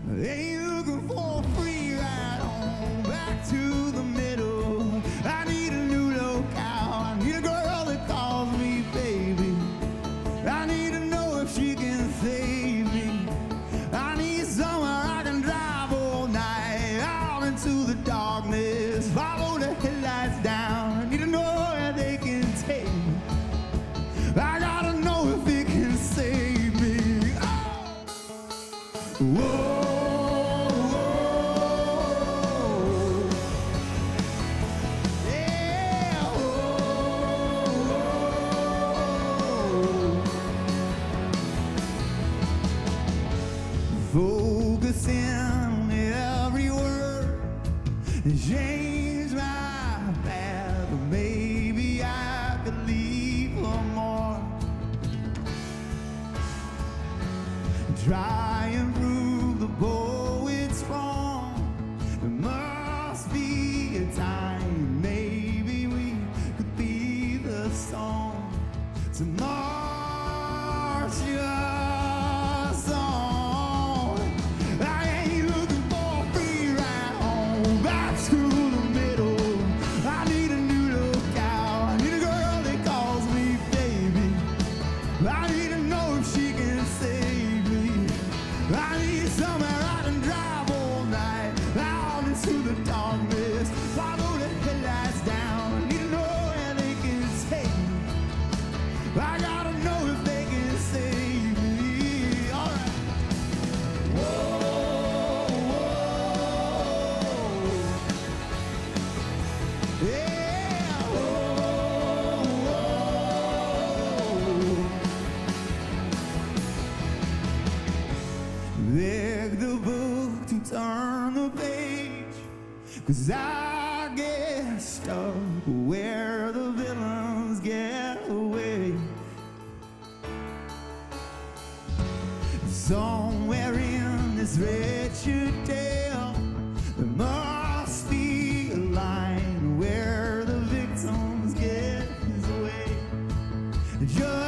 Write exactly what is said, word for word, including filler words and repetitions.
Ain't looking for a free ride on back to the middle. I need a new locale. I need a girl that calls me baby. I need to know if she can save me. I need somewhere I can drive all night out into the darkness. Follow the headlights down. I need to know where they can take me. I gotta know if it can save me. Oh. Whoa. Focusing on every word, change my path. Maybe I could leave for more. Try and prove the poet's wrong. There must be a time, maybe we could be the song to march your song. Turn the page, 'cause I get stuck where the villains get away. Somewhere in this wretched tale, there must be a line where the victims get his way. Just